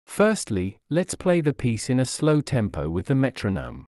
Firstly, let's play the piece in a slow tempo with the metronome.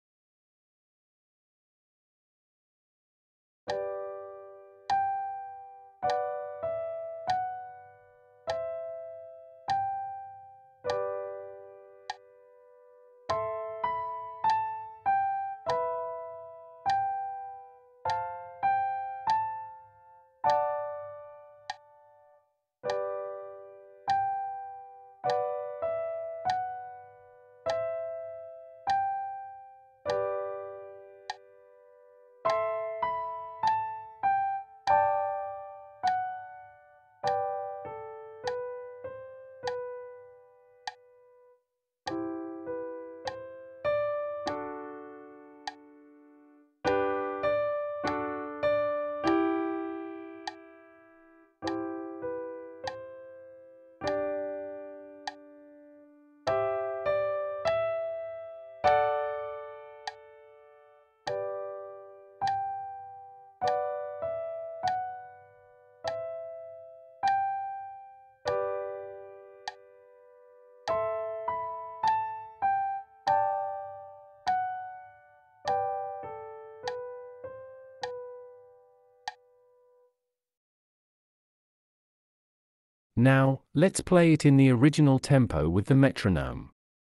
Now, let's play it in the original tempo with the metronome.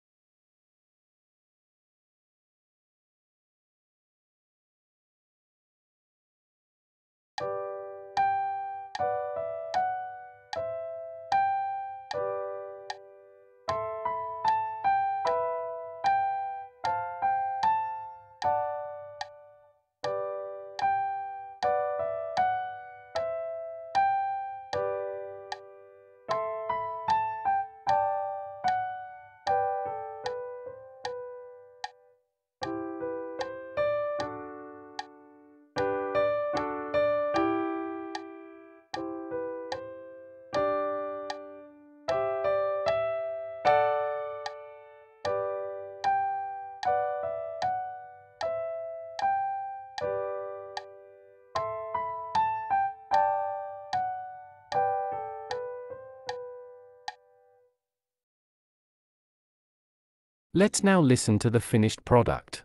Let's now listen to the finished product.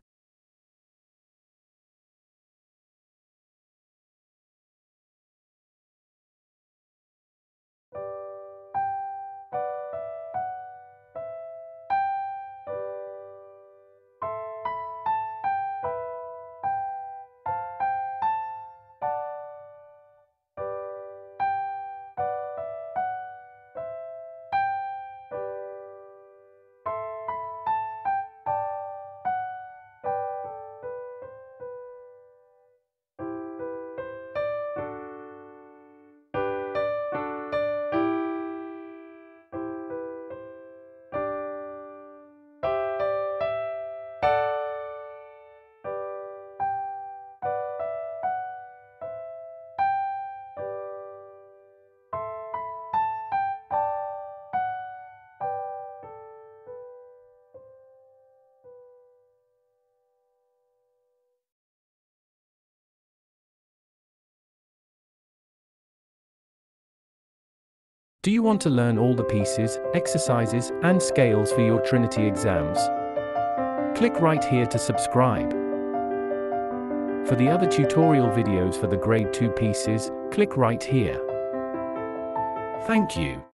Do you want to learn all the pieces, exercises, and scales for your Trinity exams? Click right here to subscribe. For the other tutorial videos for the Grade 2 pieces, click right here. Thank you.